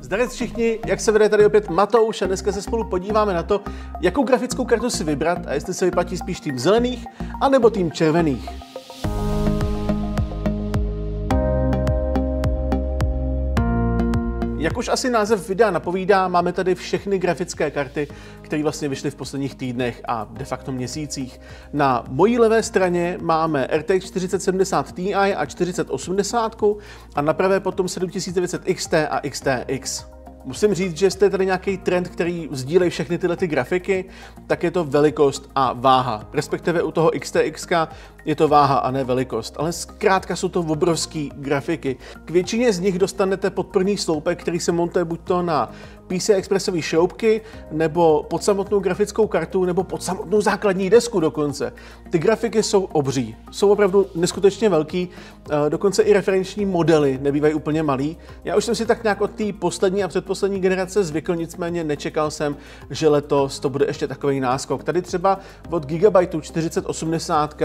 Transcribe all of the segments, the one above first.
Zdarec všichni, jak se vede tady opět Matouš a dneska se spolu podíváme na to, jakou grafickou kartu si vybrat a jestli se vyplatí spíš tým zelených anebo tým červených. Jak už asi název videa napovídá, máme tady všechny grafické karty, které vlastně vyšly v posledních týdnech a de facto měsících. Na mojí levé straně máme RTX 4070 Ti a 4080 a na pravé potom 7900 XT a XTX. Musím říct, že jestli je tady nějaký trend, který sdílejí všechny tyhle grafiky, tak je to velikost a váha. Respektive u toho XTX je to váha a ne velikost, ale zkrátka jsou to obrovský grafiky. K většině z nich dostanete podporný sloupek, který se montuje buď to na PCI Expressové šroubky, nebo pod samotnou grafickou kartu, nebo pod samotnou základní desku dokonce. Ty grafiky jsou obří, jsou opravdu neskutečně velký, dokonce i referenční modely nebývají úplně malý. Já už jsem si tak nějak od té poslední a předposlední generace zvykl, nicméně nečekal jsem, že letos to bude ještě takový náskok. Tady třeba od Gigabyte 4080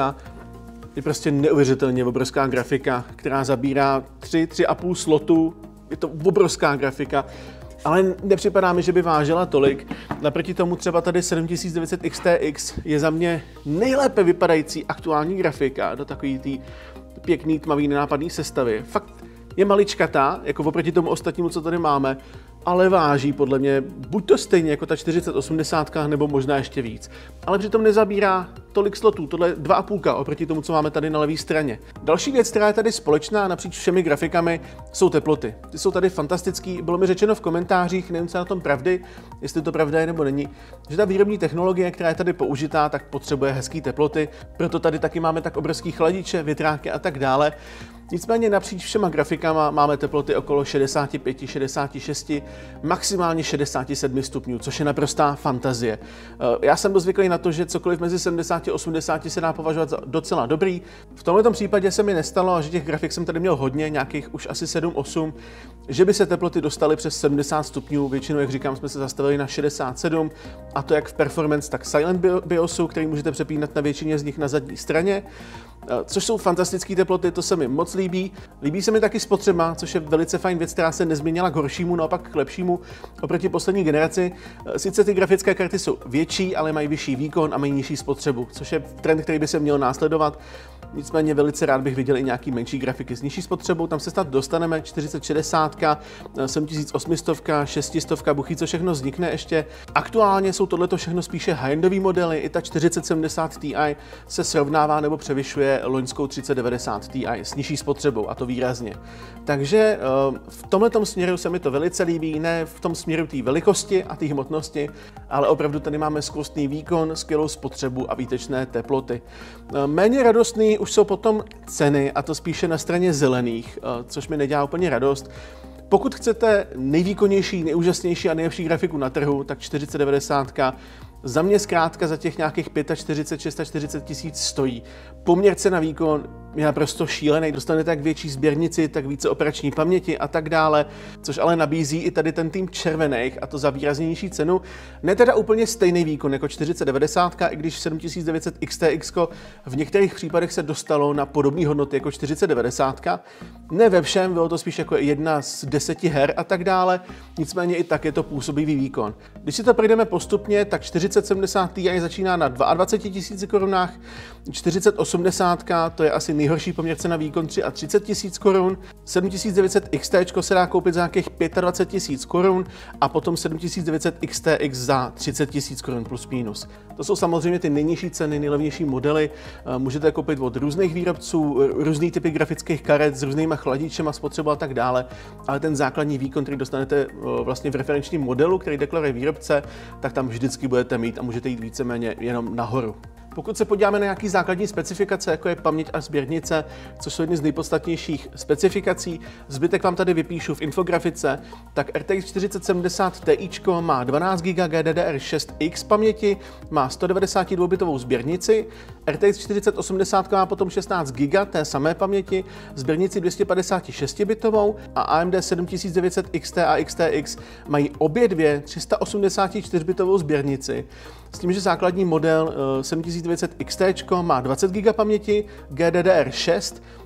je prostě neuvěřitelně obrovská grafika, která zabírá 3,5 slotu, je to obrovská grafika. Ale nepřipadá mi, že by vážila tolik. Naproti tomu třeba tady 7900 XTX je za mě nejlépe vypadající aktuální grafika do takový té pěkný, tmavý, nenápadný sestavy. Fakt je maličkatá, jako oproti tomu ostatnímu, co tady máme, ale váží podle mě buď to stejně jako ta 4080, nebo možná ještě víc. Ale přitom nezabírá tolik slotů, tohle 2,5 oproti tomu, co máme tady na levé straně. Další věc, která je tady společná napříč všemi grafikami, jsou teploty. Ty jsou tady fantastický. Bylo mi řečeno v komentářích, nevím, co je na tom pravdy, jestli to pravda je nebo není, že ta výrobní technologie, která je tady použitá, tak potřebuje hezké teploty, proto tady taky máme tak obrovský chladiče, větráky a tak dále. Nicméně napříč všema grafikama máme teploty okolo 65, 66, maximálně 67 stupňů, což je naprostá fantazie. Já jsem byl zvyklý na to, že cokoliv mezi 70 a 80 se dá považovat za docela dobrý. V tomto případě se mi nestalo, a že těch grafik jsem tady měl hodně, nějakých už asi 7-8, že by se teploty dostaly přes 70 stupňů. Většinou, jak říkám, jsme se zastavili na 67, a to jak v Performance, tak Silent BIOSu, který můžete přepínat na většině z nich na zadní straně. Což jsou fantastické teploty, to se mi moc líbí. Líbí se mi taky spotřeba, což je velice fajn věc, která se nezměnila k horšímu, naopak k lepšímu oproti poslední generaci. Sice ty grafické karty jsou větší, ale mají vyšší výkon a mají nižší spotřebu, což je trend, který by se měl následovat. Nicméně velice rád bych viděl i nějaký menší grafiky s nižší spotřebou. Tam se snad dostaneme 4060, 7800, 600, buchy, co všechno vznikne ještě. Aktuálně jsou tohleto všechno spíše high-endové modely. I ta 4070 Ti se srovnává nebo převyšuje loňskou 3090 Ti s nižší spotřebou, a to výrazně. Takže v tomhletom směru se mi to velice líbí, ne v tom směru té velikosti a té hmotnosti, ale opravdu tady máme skvostný výkon, skvělou spotřebu a výtečné teploty. Méně radostný už jsou potom ceny, a to spíše na straně zelených, což mi nedělá úplně radost. Pokud chcete nejvýkonnější, nejúžasnější a nejlepší grafiku na trhu, tak 4090 za mě zkrátka za těch nějakých 45, 46 tisíc stojí. Poměr cena výkon je naprosto šílený. Dostanete jak větší sběrnici, tak více operační paměti a tak dále, což ale nabízí i tady ten tým červených, a to za výrazně nižší cenu. Ne teda úplně stejný výkon jako 4090, i když 7900 XTX v některých případech se dostalo na podobné hodnoty jako 4090. Ne ve všem, bylo to spíš jako jedna z 10 her a tak dále, nicméně i tak je to působivý výkon. Když si to projdeme postupně, tak 4070 Ti začíná na 22 000 korunách, 4080 to je asi nejhorší poměr cena výkon 33 000 korun, 7900 XT se dá koupit za nějakých 25 000 korun a potom 7900 XTX za 30 000 korun plus minus. To jsou samozřejmě ty nejnižší ceny, nejlevnější modely, můžete koupit od různých výrobců, různý typy grafických karet s různýma chladičema, spotřebou a tak dále, ale ten základní výkon, který dostanete vlastně v referenčním modelu, který deklaruje výrobce, tak tam vždycky budete mít a můžete jít víceméně jenom nahoru. Pokud se podíváme na nějaké základní specifikace, jako je paměť a sběrnice, což jsou jedny z nejpodstatnějších specifikací, zbytek vám tady vypíšu v infografice, tak RTX 4070 Ti má 12 GB GDDR6X paměti, má 192-bitovou sběrnici, RTX 4080 má potom 16 GB té samé paměti, sběrnici 256-bitovou a AMD 7900 XT a XTX mají obě dvě 384-bitovou sběrnici, s tím, že základní model 7900 XT má 20 GB paměti, GDDR6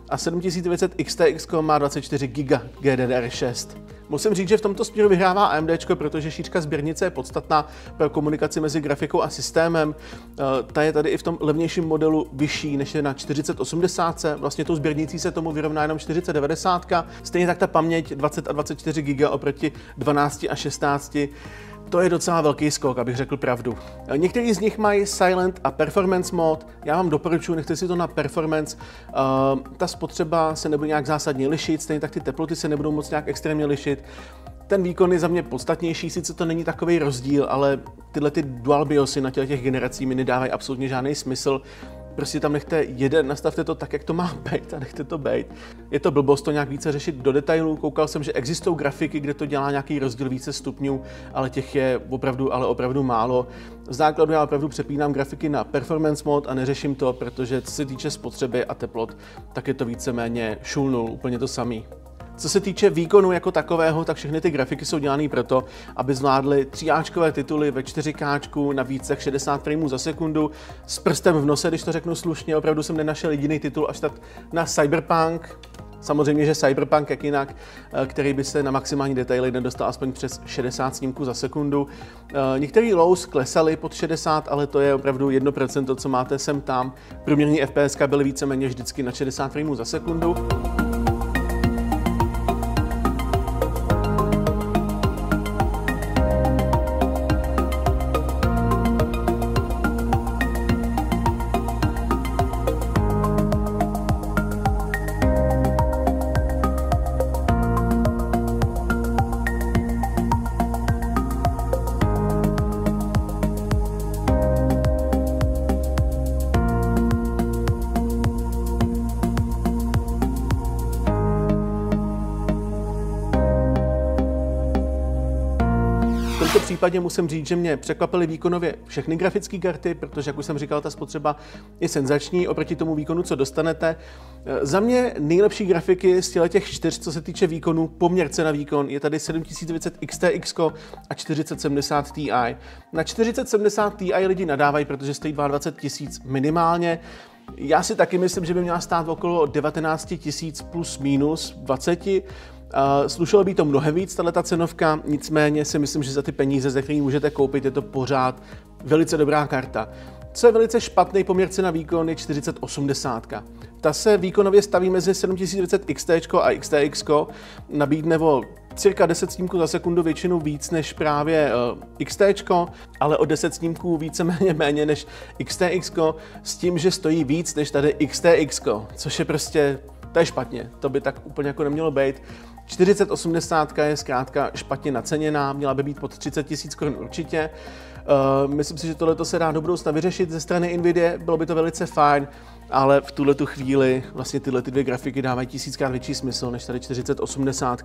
a 7900 XTX má 24 GB GDDR6. Musím říct, že v tomto směru vyhrává AMD, protože šířka sběrnice je podstatná pro komunikaci mezi grafikou a systémem. Ta je tady i v tom levnějším modelu vyšší než je na 4080. Vlastně tou sběrnicí se tomu vyrovná jenom 4090. Stejně tak ta paměť 20 a 24 GB oproti 12 a 16. To je docela velký skok, abych řekl pravdu. Některý z nich mají Silent a Performance mod. Já vám doporučuji, nechte si to na Performance. Ta spotřeba se nebude nějak zásadně lišit, stejně tak ty teploty se nebudou moc nějak extrémně lišit. Ten výkon je za mě podstatnější, sice to není takový rozdíl, ale tyhle ty dual BIOSy na těch generací mi nedávají absolutně žádný smysl. Prostě tam nechte jeden, nastavte to tak, jak to má být a nechte to být. Je to blbost to nějak více řešit do detailů. Koukal jsem, že existují grafiky, kde to dělá nějaký rozdíl více stupňů, ale těch je opravdu málo. V základu já opravdu přepínám grafiky na performance mod a neřeším to, protože co se týče spotřeby a teplot, tak je to víceméně šul nul, úplně to samý. Co se týče výkonu jako takového, tak všechny ty grafiky jsou dělané proto, aby zvládly 3áčkové tituly ve 4K na více jak 60 frameů za sekundu s prstem v nose, když to řeknu slušně. Opravdu jsem nenašel jediný titul až tak na Cyberpunk. Samozřejmě, že Cyberpunk jak jinak, který by se na maximální detaily nedostal aspoň přes 60 snímků za sekundu. Některý lows klesaly pod 60, ale to je opravdu 1%, co máte sem tam. Průměrný FPS byly víceméně vždycky na 60 frameů za sekundu. V tomto případě musím říct, že mě překvapily výkonově všechny grafické karty, protože, jak už jsem říkal, ta spotřeba je senzační oproti tomu výkonu, co dostanete. Za mě nejlepší grafiky z těch 4, co se týče výkonu, poměr cena výkon, je tady 7900 XTX a 4070 Ti. Na 4070 Ti lidi nadávají, protože stojí 22 000 minimálně. Já si taky myslím, že by měla stát okolo 19 000 plus minus 20. Slušelo by to mnohem víc, tato cenovka, nicméně si myslím, že za ty peníze, ze kterých můžete koupit, je to pořád velice dobrá karta. Co je velice špatný poměr cena výkon je 4080. Ta se výkonově staví mezi 7900 XT a XTX, nabídne o cirka 10 snímků za sekundu, většinou víc než právě XT, ale o 10 snímků víceméně méně než XTX, s tím, že stojí víc než tady XTX, což je prostě, to je špatně, to by tak úplně jako nemělo být. 4080 je zkrátka špatně naceněná, měla by být pod 30 000 korun určitě. Myslím si, že tohle se dá do budoucna vyřešit ze strany Nvidia, bylo by to velice fajn, ale v tuhletu chvíli vlastně tyhle dvě grafiky dávají 1000krát větší smysl než tady 4080.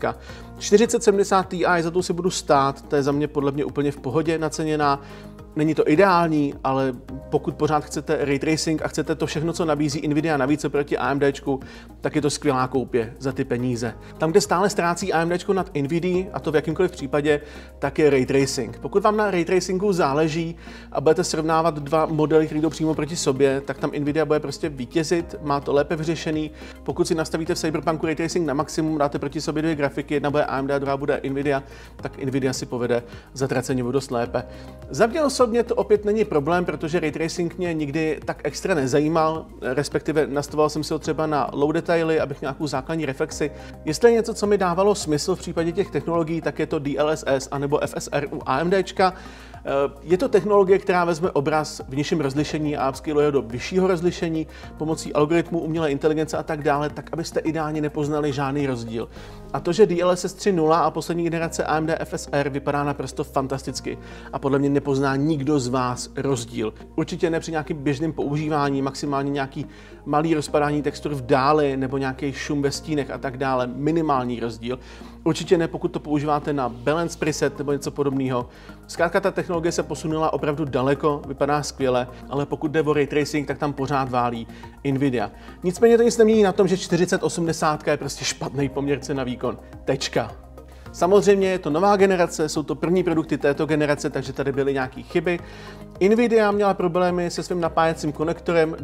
4070 Ti za to si budu stát, to je za mě podle mě úplně v pohodě naceněná. Není to ideální, ale pokud pořád chcete ray tracing a chcete to všechno, co nabízí Nvidia navíc oproti AMDčku, tak je to skvělá koupě za ty peníze. Tam, kde stále ztrácí AMDčko nad Nvidia, a to v jakýmkoliv případě, tak je ray tracing. Pokud vám na ray tracingu záleží a budete srovnávat dva modely, které jdou přímo proti sobě, tak tam Nvidia bude prostě vítězit, má to lépe vyřešený. Pokud si nastavíte v Cyberpunku ray tracing na maximum, dáte proti sobě dvě grafiky, jedna bude AMD, druhá bude Nvidia, tak Nvidia si povede zatraceně dost lépe. Za mě osobně to opět není problém, protože ray tracing mě nikdy tak extra nezajímal, respektive nastavoval jsem si ho třeba na low detaily, abych měl nějakou základní reflexi. Jestli je něco, co mi dávalo smysl v případě těch technologií, tak je to DLSS anebo FSR u AMDčka. Je to technologie, která vezme obraz v nižším rozlišení a upscaluje do vyššího rozlišení pomocí algoritmů umělé inteligence a tak dále, tak abyste ideálně nepoznali žádný rozdíl. A to, že DLSS 3.0 a poslední generace AMD FSR vypadá naprosto fantasticky a podle mě nepozná nikdo z vás rozdíl. Určitě ne při nějakým běžném používání, maximálně nějaký malý rozpadání textur v dáli nebo nějaký šum ve stínech a tak dále, minimální rozdíl. Určitě ne, pokud to používáte na balance preset nebo něco podobného. Zkrátka ta technologie se posunula opravdu daleko, vypadá skvěle, ale pokud jde o ray tracing, tak tam pořád válí Nvidia. Nicméně to nic nemění na tom, že 4080 je prostě špatný poměr cena výkon. Tečka. Samozřejmě je to nová generace, jsou to první produkty této generace, takže tady byly nějaké chyby. Nvidia měla problémy se svým napájecím konektorem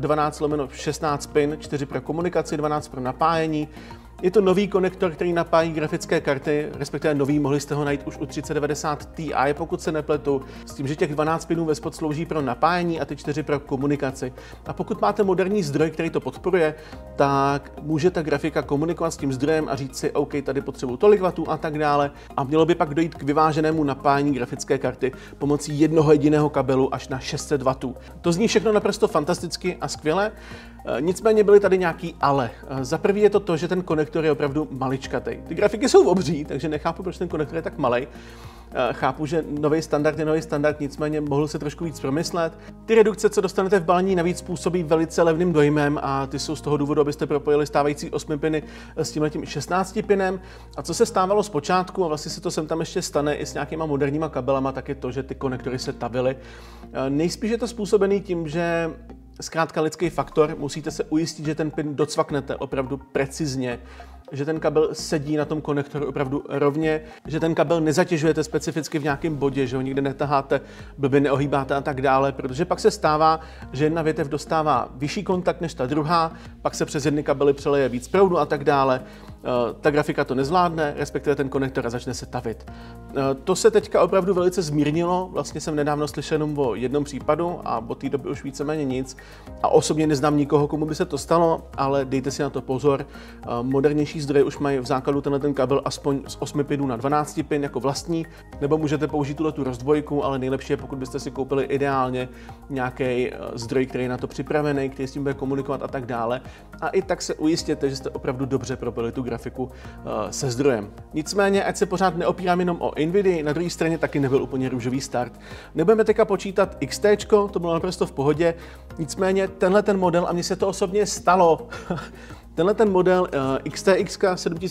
12/16 pin, 4 pro komunikaci, 12 pro napájení. Je to nový konektor, který napájí grafické karty, respektive nový, mohli jste ho najít už u 3090 Ti, pokud se nepletu, s tím, že těch 12 pinů ve spod slouží pro napájení a ty 4 pro komunikaci. A pokud máte moderní zdroj, který to podporuje, tak může ta grafika komunikovat s tím zdrojem a říct si, OK, tady potřebuji tolik wattů a tak dále. A mělo by pak dojít k vyváženému napájení grafické karty pomocí jednoho jediného kabelu až na 600 wattů. To zní všechno naprosto fantasticky a skvěle. Nicméně byly tady nějaký ale. Za prvý je to, že ten konektor je opravdu maličkatý. Ty grafiky jsou obří, takže nechápu, proč ten konektor je tak malej. Chápu, že nový standard je nový standard, nicméně mohl se trošku víc promyslet. Ty redukce, co dostanete v balení, navíc působí velice levným dojmem a ty jsou z toho důvodu, abyste propojili stávající 8 piny s tímhletím 16 pinem. A co se stávalo zpočátku, a vlastně se to sem tam ještě stane i s nějakýma moderníma kabelama, tak je to, že ty konektory se tavily. Nejspíš je to způsobený tím, že zkrátka lidský faktor, musíte se ujistit, že ten pin docvaknete opravdu precizně, že ten kabel sedí na tom konektoru opravdu rovně, že ten kabel nezatěžujete specificky v nějakém bodě, že ho nikde netaháte, blbě neohýbáte a tak dále, protože pak se stává, že jedna větev dostává vyšší kontakt než ta druhá, pak se přes jedny kabely přeleje víc proudu a tak dále. Ta grafika to nezvládne, respektive ten konektor a začne se tavit. To se teďka opravdu velice zmírnilo, vlastně jsem nedávno slyšel jenom o jednom případu a od té doby už víceméně nic. A osobně neznám nikoho, komu by se to stalo, ale dejte si na to pozor. Modernější zdroje už mají v základu ten kabel aspoň z 8 pinů na 12 pin jako vlastní, nebo můžete použít tu rozdvojku, ale nejlepší je, pokud byste si koupili ideálně nějaký zdroj, který je na to připravený, který s tím bude komunikovat a tak dále. A i tak se ujistěte, že jste opravdu dobře propojili tu grafiku se zdrojem. Nicméně, ať se pořád neopírám jenom o Nvidia, na druhé straně taky nebyl úplně růžový start. Nebudeme teďka počítat XT, to bylo naprosto v pohodě, nicméně tenhle ten model, a mně se to osobně stalo, tenhle ten model XTX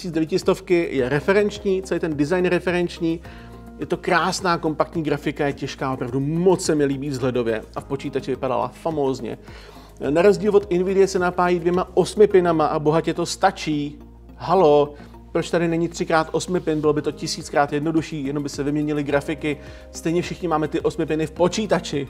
7900 je referenční, celý ten design je referenční, je to krásná kompaktní grafika, je těžká, opravdu moc se mi líbí vzhledově a v počítači vypadala famózně. Na rozdíl od Nvidia se napájí 2 8 pinama a bohatě to stačí. Halo, proč tady není 3x8 pin, bylo by to 1000krát jednodušší, jenom by se vyměnily grafiky, stejně všichni máme ty 8 piny v počítači.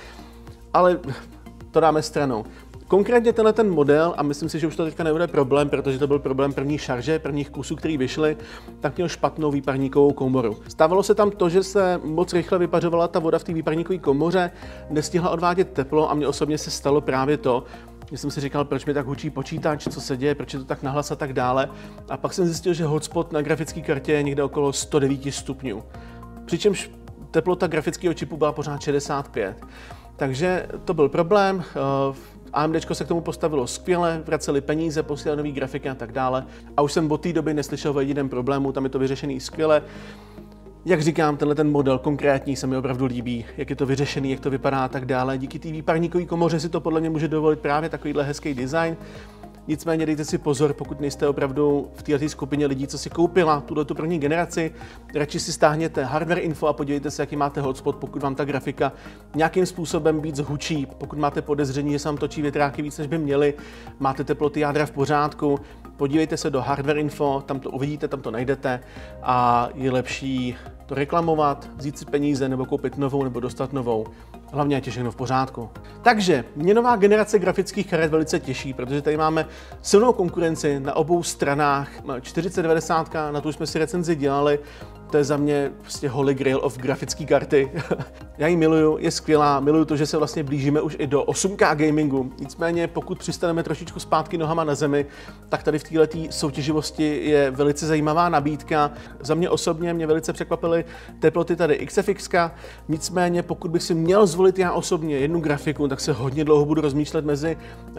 Ale to dáme stranou. Konkrétně ten model, a myslím si, že už to teďka nebude problém, protože to byl problém první šarže, prvních kusů, který vyšly, tak měl špatnou výparníkovou komoru. Stávalo se tam to, že se moc rychle vypařovala ta voda v té výparníkové komoře, nestihla odvádět teplo a mně osobně se stalo právě to, že jsem si říkal, proč mi tak hučí počítač, co se děje, proč je to tak nahlas a tak dále. A pak jsem zjistil, že hotspot na grafické kartě je někde okolo 109 stupňů. Přičemž teplota grafického čipu byla pořád 65. Takže to byl problém. AMDčko se k tomu postavilo skvěle, vraceli peníze, posílali nový grafiky a tak dále. A už jsem od té doby neslyšel o jediném problému, tam je to vyřešený skvěle. Jak říkám, ten model konkrétní se mi opravdu líbí, jak je to vyřešený, jak to vypadá a tak dále. Díky té výparníkové komoře si to podle mě může dovolit právě takovýhle hezký design. Nicméně dejte si pozor, pokud nejste opravdu v této skupině lidí, co si koupila tu první generaci, radši si stáhněte hardware info a podívejte se, jaký máte hotspot, pokud vám ta grafika nějakým způsobem víc hučí, pokud máte podezření, že se vám točí větráky víc, než by měly, máte teploty jádra v pořádku, podívejte se do hardware info, tam to uvidíte, tam to najdete a je lepší to reklamovat, vzít si peníze nebo koupit novou nebo dostat novou. Hlavně ať je všechno v pořádku. Takže mě nová generace grafických karet velice těší, protože tady máme silnou konkurenci na obou stranách. 4090, na tu jsme si recenzi dělali, to je za mě prostě holy grail of grafické karty. Já ji miluju, je skvělá, miluju to, že se vlastně blížíme už i do 8K gamingu. Nicméně pokud přistaneme trošičku zpátky nohama na zemi, tak tady v této soutěživosti je velice zajímavá nabídka. Za mě osobně mě velice překvapily teploty tady XFX. Nicméně pokud bych si měl zvolit já osobně jednu grafiku, tak se hodně dlouho budu rozmýšlet mezi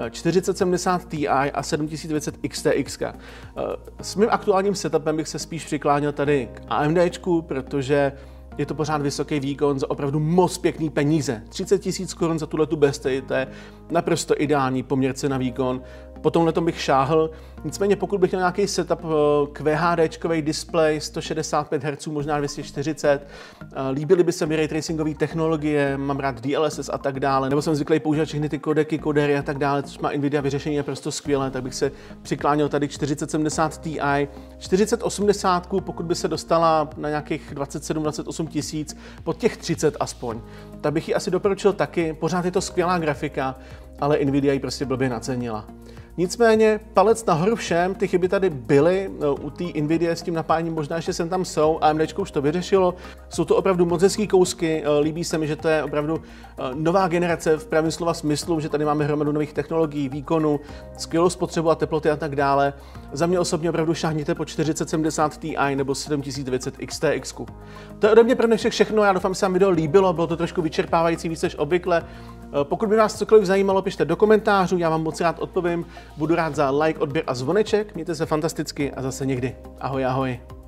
4070 Ti a 7900 XTX. S mým aktuálním setupem bych se spíš přikláněl tady k AMDčku, protože je to pořád vysoký výkon za opravdu moc pěkný peníze. 30 000 korun za tuhletu bestii, to je naprosto ideální poměr cena výkon. po tomhle bych šáhl. Nicméně pokud bych měl nějaký setup QHD display, 165 Hz, možná 240, líbily by se mi ray tracingové technologie, mám rád DLSS a tak dále, nebo jsem zvyklý používat všechny ty kodeky, kodery a tak dále, což má Nvidia vyřešení je prostě skvělé, tak bych se přikláněl tady k 4070 Ti. 4080, pokud by se dostala na nějakých 27-28 tisíc, pod těch 30 aspoň, tak bych ji asi doporučil taky. Pořád je to skvělá grafika, ale Nvidia ji prostě blbě nacenila. Nicméně palec nahoru všem, ty chyby tady byly, u té Nvidia s tím napájením možná ještě sem tam jsou, AMD už to vyřešilo, jsou to opravdu moc hezký kousky, líbí se mi, že to je opravdu nová generace v pravém slova smyslu, že tady máme hromadu nových technologií, výkonu, skvělou spotřebu a teploty a tak dále. Za mě osobně opravdu šáhněte po 4070 Ti nebo 7900 XTX. To je ode mě pro dnešek všechno, já doufám, že se vám video líbilo, bylo to trošku vyčerpávající víc než obvykle. Pokud by vás cokoliv zajímalo, pište do komentářů, já vám moc rád odpovím. Budu rád za like, odběr a zvoneček. Mějte se fantasticky a zase někdy. Ahoj, ahoj.